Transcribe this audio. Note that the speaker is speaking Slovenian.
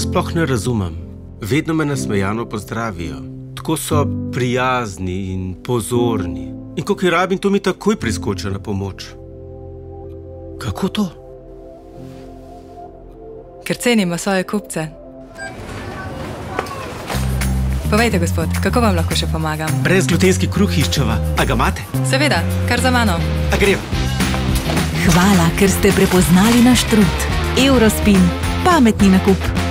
Sploh ne razumem. Vedno me nasmejano pozdravijo. Tako so prijazni in pozorni. In ko kaj rabim, to mi takoj priskočijo na pomoč. Kako to? Ker cenimo svoje kupce. Povejte, gospod, kako vam lahko še pomagam? Brezglutenski kruh iščeva. A ga imate? Seveda, kar za mano. A grejo? Hvala, ker ste prepoznali naš trud. Eurospin, pametni nakup.